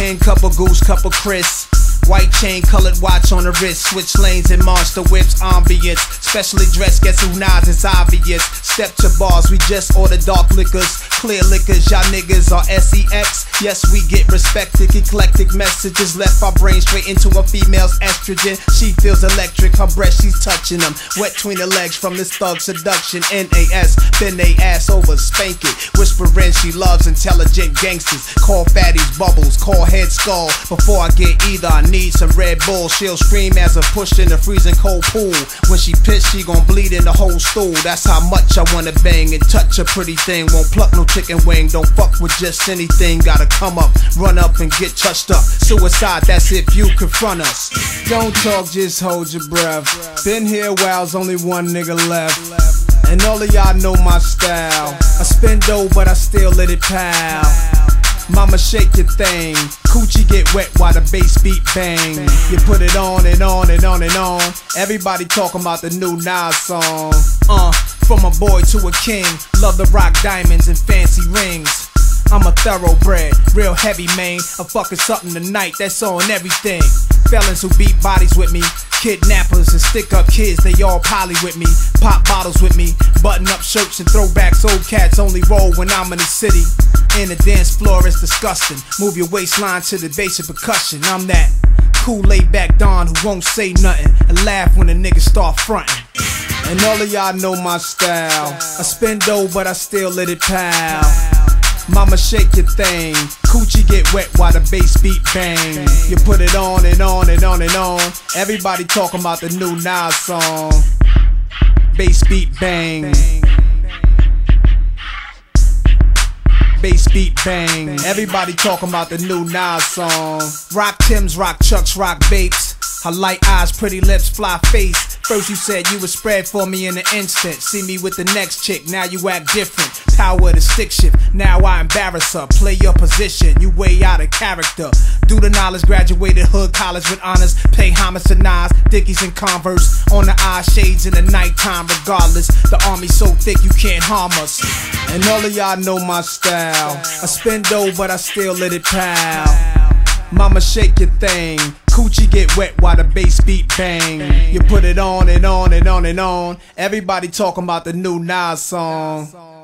chain, cup of Goose, cup of Chris. White chain, colored watch on the wrist. Switch lanes and monster whips, ambience. Specially dressed, guess who Nas is obvious. Step to bars, we just order dark liquors. Clear liquors, y'all niggas are sex. Yes, we get respected, eclectic messages. Left our brain straight into a female's estrogen. She feels electric, her breast, she's touching them. Wet between the legs from this thug seduction. NAS, bend they ass over, spank it. Whispering she loves intelligent gangsters. Call fatties bubbles, call head skull. Before I get either, I need some Red Bull. She'll scream as I push in the freezing cold pool. When she pissed, she gon' bleed in the whole stool. That's how much I wanna bang and touch a pretty thing. Won't pluck no chicken wing, don't fuck with just anything. Gotta come up, run up and get touched up. Suicide, that's if you confront us. Don't talk, just hold your breath. Been here a while's only one nigga left. And all of y'all know my style. I spend dough, but I still let it pile. Mama, shake your thing. Coochie get wet while the bass beat bang. You put it on and on and on and on. Everybody talking about the new Nas song. From a boy to a king. Love the rock diamonds and fancy rings. I'm a thoroughbred, real heavy man. I'm fucking something tonight, that's on everything. Felons who beat bodies with me. Kidnappers and stick up kids, they all poly with me. Pop bottles with me, button up shirts and throwbacks. Old cats only roll when I'm in the city. In the dance floor it's disgusting. Move your waistline to the basic percussion. I'm that cool laid back Don who won't say nothing and laugh when the niggas start frontin'. And all of y'all know my style. I spend dough but I still let it pile. Mama, shake your thing. Coochie get wet while the bass beat bang. You put it on and on and on and on. Everybody talking about the new Nas song. Bass beat bang. Bass beat bang. Everybody talking about the new Nas song. Rock Tims, rock Chucks, rock Bapes. Her light eyes, pretty lips, fly face. First you said you would spread for me in an instant. See me with the next chick, now you act different. Power to stick shift, now I embarrass her. Play your position, you way out of character. Do the knowledge, graduated hood college with honors. Pay homage to Nas, Dickies and Converse. On the eye shades in the nighttime regardless. The army so thick you can't harm us. And all of y'all know my style. I spend dough but I still let it pile. Mama, shake your thing. Coochie get wet while the bass beat bang. You put it on and on and on and on. Everybody talking about the new Nas song.